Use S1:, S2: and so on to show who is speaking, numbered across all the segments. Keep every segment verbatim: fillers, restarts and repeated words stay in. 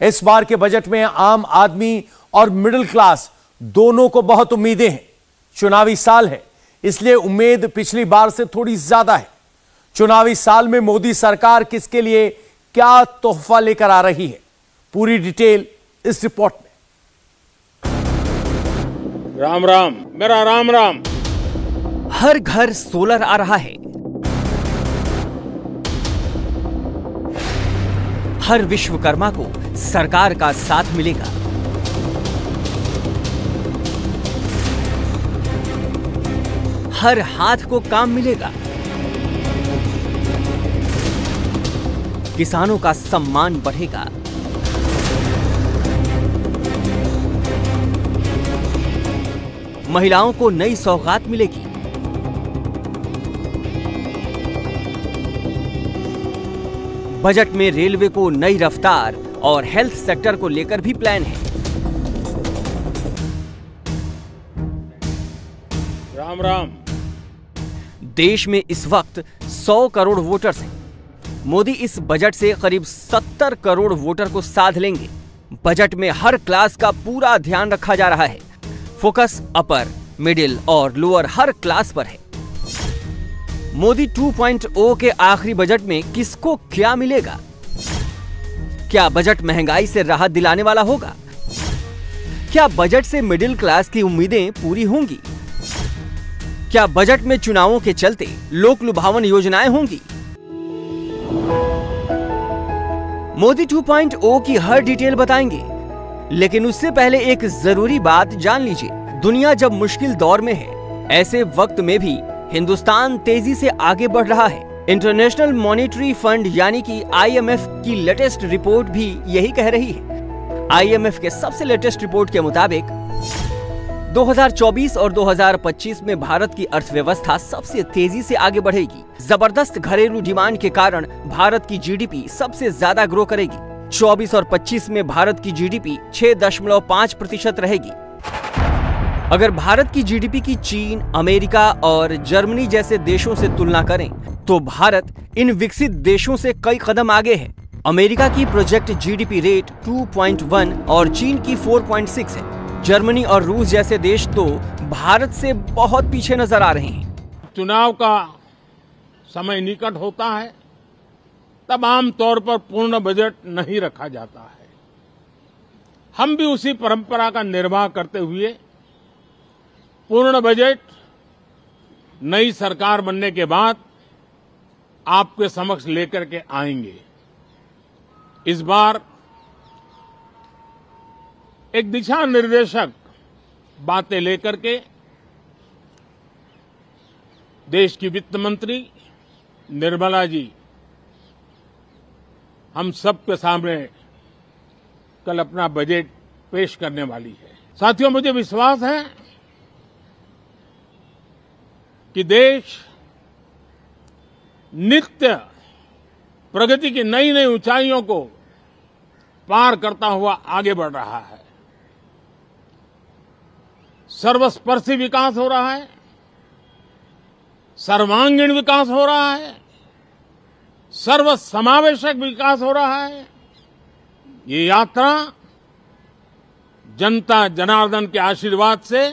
S1: इस बार के बजट में आम आदमी और मिडिल क्लास दोनों को बहुत उम्मीदें हैं। चुनावी साल है, इसलिए उम्मीद पिछली बार से थोड़ी ज्यादा है। चुनावी साल में मोदी सरकार किसके लिए क्या तोहफा लेकर आ रही है, पूरी डिटेल इस रिपोर्ट में।
S2: राम राम, मेरा राम राम।
S3: हर घर सोलर आ रहा है, हर विश्वकर्मा को सरकार का साथ मिलेगा। हर हाथ को काम मिलेगा। किसानों का सम्मान बढ़ेगा। महिलाओं को नई सौगात मिलेगी। बजट में रेलवे को नई रफ्तार और हेल्थ सेक्टर को लेकर भी प्लान है।
S2: राम राम।
S3: देश में इस वक्त सौ करोड़ वोटर्स हैं। मोदी इस बजट से करीब सत्तर करोड़ वोटर को साध लेंगे। बजट में हर क्लास का पूरा ध्यान रखा जा रहा है। फोकस अपर, मिडिल और लोअर हर क्लास पर है। मोदी टू पॉइंट ओ के आखिरी बजट में किसको क्या मिलेगा? क्या बजट महंगाई से राहत दिलाने वाला होगा? क्या बजट से मिडिल क्लास की उम्मीदें पूरी होंगी? क्या बजट में चुनावों के चलते लोक लुभावन योजनाएं होंगी? मोदी टू पॉइंट ओ की हर डिटेल बताएंगे, लेकिन उससे पहले एक जरूरी बात जान लीजिए। दुनिया जब मुश्किल दौर में है, ऐसे वक्त में भी हिंदुस्तान तेजी से आगे बढ़ रहा है। इंटरनेशनल मॉनेटरी फंड यानी कि आई एम एफ की लेटेस्ट रिपोर्ट भी यही कह रही है। आई एम एफ के सबसे लेटेस्ट रिपोर्ट के मुताबिक दो हज़ार चौबीस और दो हज़ार पच्चीस में भारत की अर्थव्यवस्था सबसे तेजी से आगे बढ़ेगी। जबरदस्त घरेलू डिमांड के कारण भारत की जी डी पी सबसे ज्यादा ग्रो करेगी। चौबीस और पच्चीस में भारत की जी डी पी छह दशमलव पाँच प्रतिशत रहेगी। अगर भारत की जी डी पी की चीन, अमेरिका और जर्मनी जैसे देशों से तुलना करें तो भारत इन विकसित देशों से कई कदम आगे है। अमेरिका की project G D P rate two point one और चीन की फोर पॉइंट सिक्स है। जर्मनी और रूस जैसे देश तो भारत से बहुत पीछे नजर आ रहे हैं।
S2: चुनाव का समय निकट होता है, तब आमतौर पर पूर्ण बजट नहीं रखा जाता है। हम भी उसी परंपरा का निर्वाह करते हुए पूर्ण बजट नई सरकार बनने के बाद आपके समक्ष लेकर के आएंगे। इस बार एक दिशा निर्देशक बातें लेकर के देश की वित्त मंत्री निर्मला जी हम सबके सामने कल अपना बजट पेश करने वाली है। साथियों, मुझे विश्वास है कि देश नित्य प्रगति की नई नई ऊंचाइयों को पार करता हुआ आगे बढ़ रहा है। सर्वस्पर्शी विकास हो रहा है, सर्वांगीण विकास हो रहा है, सर्वसमावेशक विकास हो रहा है। ये यात्रा जनता जनार्दन के आशीर्वाद से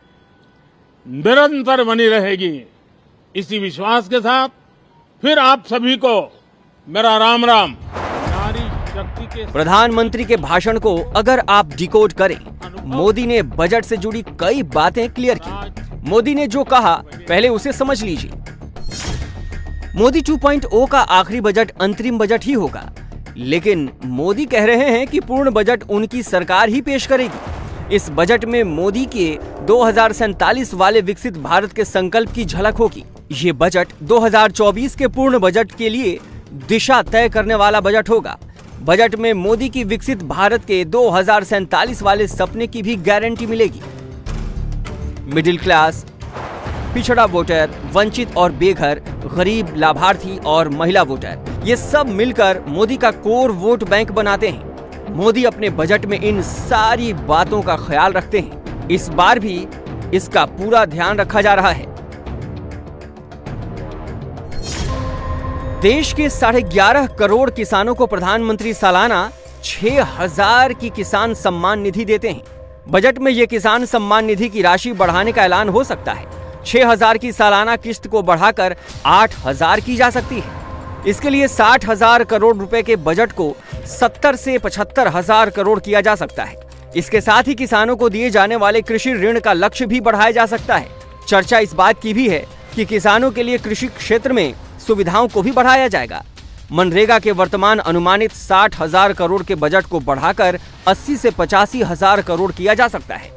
S2: निरंतर बनी रहेगी। इसी विश्वास के साथ फिर आप सभी को मेरा राम राम। नारी शक्ति के
S3: प्रधानमंत्री के भाषण को अगर आप डिकोड करें, मोदी ने बजट से जुड़ी कई बातें क्लियर की। मोदी ने जो कहा पहले उसे समझ लीजिए। मोदी टू पॉइंट ओ का आखिरी बजट अंतरिम बजट ही होगा, लेकिन मोदी कह रहे हैं कि पूर्ण बजट उनकी सरकार ही पेश करेगी। इस बजट में मोदी के दो हज़ार सैंतालीस वाले विकसित भारत के संकल्प की झलक होगी। ये बजट दो हज़ार चौबीस के पूर्ण बजट के लिए दिशा तय करने वाला बजट होगा। बजट में मोदी की विकसित भारत के दो हज़ार सैंतालीस वाले सपने की भी गारंटी मिलेगी। मिडिल क्लास, पिछड़ा वोटर, वंचित और बेघर, गरीब, लाभार्थी और महिला वोटर, ये सब मिलकर मोदी का कोर वोट बैंक बनाते हैं। मोदी अपने बजट में इन सारी बातों का ख्याल रखते हैं। इस बार भी इसका पूरा ध्यान रखा जा रहा है। देश के साढ़े ग्यारह करोड़ किसानों को प्रधानमंत्री सालाना छह हजार की किसान सम्मान निधि देते हैं। बजट में यह किसान सम्मान निधि की राशि बढ़ाने का ऐलान हो सकता है। छह हजार की सालाना किस्त को बढ़ाकर आठ हजार की जा सकती है। इसके लिए साठ हजार करोड़ रुपए के बजट को सत्तर से पचहत्तर हजार करोड़ किया जा सकता है। इसके साथ ही किसानों को दिए जाने वाले कृषि ऋण का लक्ष्य भी बढ़ाया जा सकता है। चर्चा इस बात की भी है कि किसानों के लिए कृषि क्षेत्र में सुविधाओं को भी बढ़ाया जाएगा। मनरेगा के वर्तमान अनुमानित साठ हजार करोड़ के बजट को बढ़ाकर अस्सी से पचासी हजार करोड़ किया जा सकता है।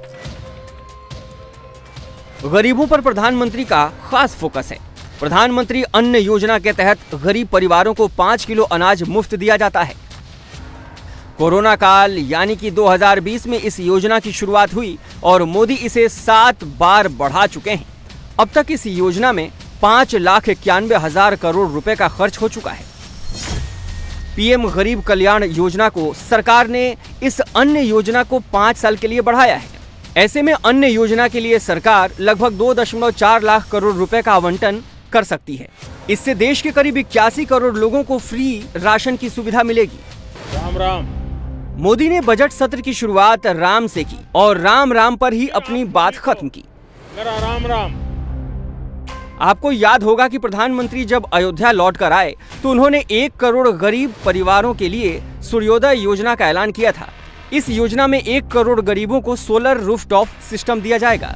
S3: गरीबों पर प्रधानमंत्री का खास फोकस है। प्रधानमंत्री अन्न योजना के तहत गरीब परिवारों को पाँच किलो अनाज मुफ्त दिया जाता है। कोरोना काल यानी कि दो हज़ार बीस में इस योजना की शुरुआत हुई और मोदी इसे सात बार बढ़ा चुके हैं। अब तक इस योजना में पांच लाख इक्यानवे हजार करोड़ रुपए का खर्च हो चुका है। पीएम गरीब कल्याण योजना को सरकार ने इस अन्य योजना को पांच साल के लिए बढ़ाया है। ऐसे में अन्य योजना के लिए सरकार लगभग दो दशमलव चार लाख करोड़ रुपए का आवंटन कर सकती है। इससे देश के करीब इक्यासी करोड़ लोगों को फ्री राशन की सुविधा मिलेगी।
S2: राम राम।
S3: मोदी ने बजट सत्र की शुरुआत राम से की और राम राम पर ही अपनी बात खत्म की।
S2: मेरा राम राम।
S3: आपको याद होगा कि प्रधानमंत्री जब अयोध्या लौटकर आए तो उन्होंने एक करोड़ गरीब परिवारों के लिए सूर्योदय योजना का ऐलान किया था। इस योजना में एक करोड़ गरीबों को सोलर रूफटॉप सिस्टम दिया जाएगा।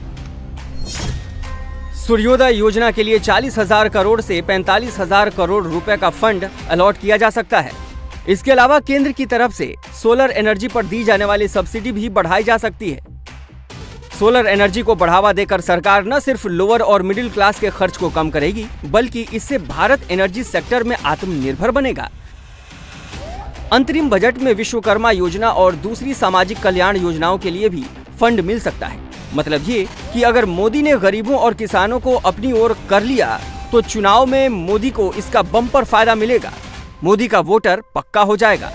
S3: सूर्योदय योजना के लिए चालीस हजार करोड़ से पैंतालीस हजार करोड़ रुपए का फंड अलॉट किया जा सकता है। इसके अलावा केंद्र की तरफ से सोलर एनर्जी पर दी जाने वाली सब्सिडी भी बढ़ाई जा सकती है। सोलर एनर्जी को बढ़ावा देकर सरकार न सिर्फ लोअर और मिडिल क्लास के खर्च को कम करेगी, बल्कि इससे भारत एनर्जी सेक्टर में आत्मनिर्भर बनेगा। अंतरिम बजट में विश्वकर्मा योजना और दूसरी सामाजिक कल्याण योजनाओं के लिए भी फंड मिल सकता है। मतलब ये कि अगर मोदी ने गरीबों और किसानों को अपनी ओर कर लिया तो चुनाव में मोदी को इसका बम्पर फायदा मिलेगा। मोदी का वोटर पक्का हो जाएगा।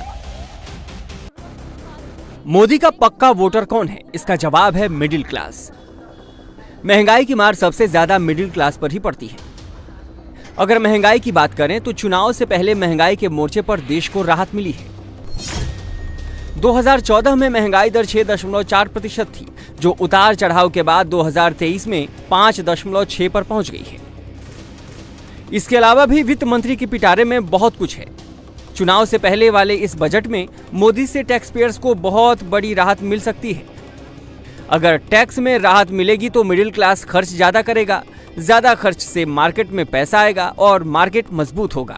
S3: मोदी का पक्का वोटर कौन है? इसका जवाब है मिडिल क्लास। महंगाई की मार सबसे ज्यादा मिडिल क्लास पर ही पड़ती है। अगर महंगाई की बात करें तो चुनाव से पहले महंगाई के मोर्चे पर देश को राहत मिली है। दो हज़ार चौदह में महंगाई दर छह दशमलव चार प्रतिशत थी, जो उतार चढ़ाव के बाद दो हज़ार तेईस में पांच दशमलव छह पर पहुंच गई है। इसके अलावा भी वित्त मंत्री के पिटारे में बहुत कुछ है। चुनाव से पहले वाले इस बजट में मोदी से टैक्स पेयर्स को बहुत बड़ी राहत मिल सकती है। अगर टैक्स में राहत मिलेगी तो मिडिल क्लास खर्च ज्यादा करेगा, ज्यादा खर्च से मार्केट में पैसा आएगा और मार्केट मजबूत होगा।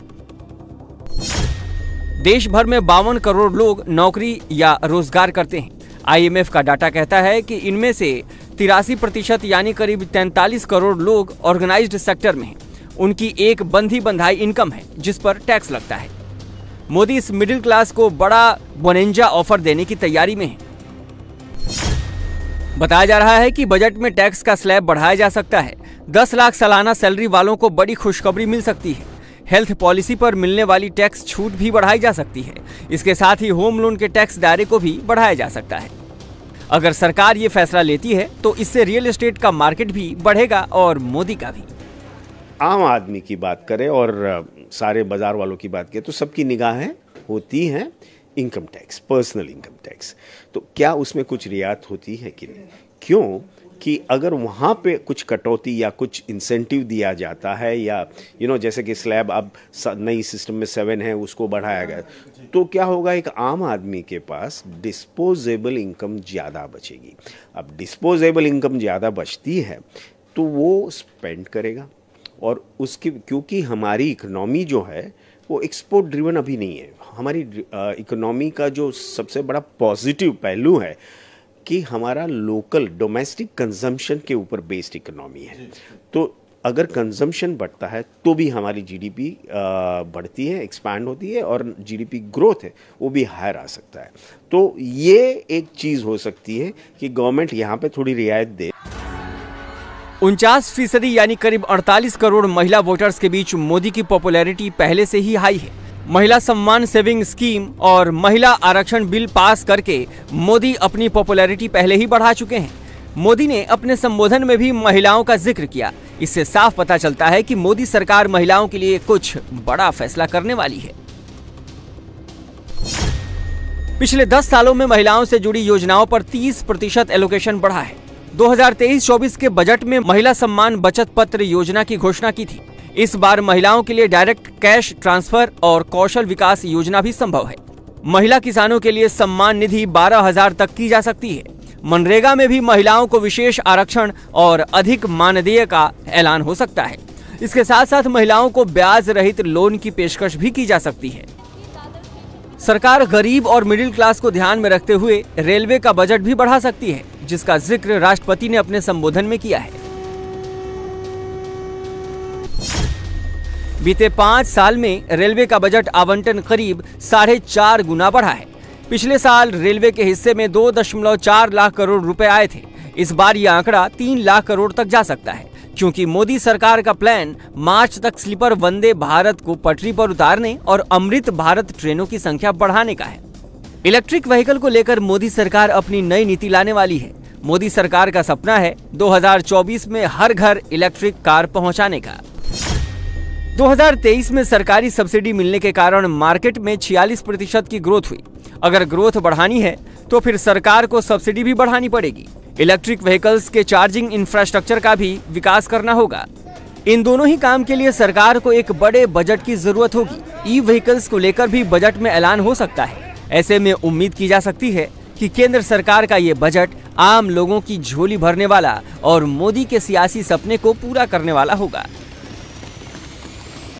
S3: देश भर में बावन करोड़ लोग नौकरी या रोजगार करते हैं। आईएमएफ का डाटा कहता है कि इनमें से तिरासी प्रतिशत यानी करीब तैंतालीस करोड़ लोग ऑर्गेनाइज्ड सेक्टर में हैं। उनकी एक बंधी बंधाई इनकम है जिस पर टैक्स लगता है। मोदी इस मिडिल क्लास को बड़ा बोनेंजा ऑफर देने की तैयारी में है। बताया जा रहा है कि बजट में टैक्स का स्लैब बढ़ाया जा सकता है। दस लाख सालाना सैलरी वालों को बड़ी खुशखबरी मिल सकती है। हेल्थ पॉलिसी पर मिलने वाली टैक्स छूट भी बढ़ाई जा सकती है। इसके साथ ही होम लोन के टैक्स दायरे को भी बढ़ाया जा सकता है। अगर सरकार ये फैसला लेती है तो इससे रियल एस्टेट का मार्केट भी बढ़ेगा और मोदी का भी।
S4: आम आदमी की बात करें और सारे बाजार वालों की बात करें तो सबकी निगाहें होती हैं income tax, personal income tax. तो क्या उसमें कुछ रियायत होती है कि नहीं? क्यों कि अगर वहाँ पे कुछ कटौती या कुछ इंसेंटिव दिया जाता है या यू नो जैसे कि स्लैब अब नई सिस्टम में सेवन है उसको बढ़ाया गया, तो क्या होगा, एक आम आदमी के पास डिस्पोजेबल इनकम ज़्यादा बचेगी। अब डिस्पोजेबल इनकम ज़्यादा बचती है तो वो स्पेंड करेगा और उसकी, क्योंकि हमारी इकोनॉमी जो है वो एक्सपोर्ट ड्रिवन अभी नहीं है। हमारी इकोनॉमी का जो सबसे बड़ा पॉजिटिव पहलू है कि हमारा लोकल डोमेस्टिक कंजम्पशन के ऊपर बेस्ड इकोनॉमी है। तो अगर कंजम्पशन बढ़ता है तो भी हमारी जीडीपी बढ़ती है, एक्सपैंड होती है और जीडीपी ग्रोथ है वो भी हायर आ सकता है। तो ये एक चीज़ हो सकती है कि गवर्नमेंट यहाँ पे थोड़ी रियायत दे।
S3: उनचास फीसदी यानी करीब अड़तालीस करोड़ महिला वोटर्स के बीच मोदी की पॉपुलैरिटी पहले से ही हाई है। महिला सम्मान सेविंग स्कीम और महिला आरक्षण बिल पास करके मोदी अपनी पॉपुलैरिटी पहले ही बढ़ा चुके हैं। मोदी ने अपने संबोधन में भी महिलाओं का जिक्र किया। इससे साफ पता चलता है कि मोदी सरकार महिलाओं के लिए कुछ बड़ा फैसला करने वाली है। पिछले दस सालों में महिलाओं से जुड़ी योजनाओं पर तीस प्रतिशत एलोकेशन बढ़ा है। दो हज़ार तेईस चौबीस के बजट में महिला सम्मान बचत पत्र योजना की घोषणा की थी। इस बार महिलाओं के लिए डायरेक्ट कैश ट्रांसफर और कौशल विकास योजना भी संभव है। महिला किसानों के लिए सम्मान निधि बारह हजार तक की जा सकती है। मनरेगा में भी महिलाओं को विशेष आरक्षण और अधिक मानदेय का ऐलान हो सकता है। इसके साथ साथ महिलाओं को ब्याज रहित लोन की पेशकश भी की जा सकती है। सरकार गरीब और मिडिल क्लास को ध्यान में रखते हुए रेलवे का बजट भी बढ़ा सकती है, जिसका जिक्र राष्ट्रपति ने अपने संबोधन में किया है। बीते पाँच साल में रेलवे का बजट आवंटन करीब साढ़े चार गुना बढ़ा है। पिछले साल रेलवे के हिस्से में दो दशमलव चार लाख करोड़ रुपए आए थे। इस बार यह आंकड़ा तीन लाख करोड़ तक जा सकता है, क्योंकि मोदी सरकार का प्लान मार्च तक स्लीपर वंदे भारत को पटरी पर उतारने और अमृत भारत ट्रेनों की संख्या बढ़ाने का है। इलेक्ट्रिक व्हीकल को लेकर मोदी सरकार अपनी नई नीति लाने वाली है। मोदी सरकार का सपना है दो हज़ार चौबीस में हर घर इलेक्ट्रिक कार पहुंचाने का। दो हज़ार तेईस में सरकारी सब्सिडी मिलने के कारण मार्केट में छियालीस प्रतिशत की ग्रोथ हुई। अगर ग्रोथ बढ़ानी है तो फिर सरकार को सब्सिडी भी बढ़ानी पड़ेगी। इलेक्ट्रिक व्हीकल्स के चार्जिंग इंफ्रास्ट्रक्चर का भी विकास करना होगा। इन दोनों ही काम के लिए सरकार को एक बड़े बजट की जरूरत होगी। ई व्हीकल्स को लेकर भी बजट में ऐलान हो सकता है। ऐसे में उम्मीद की जा सकती है कि केंद्र सरकार का ये बजट आम लोगों की झोली भरने वाला और मोदी के सियासी सपने को पूरा करने वाला होगा।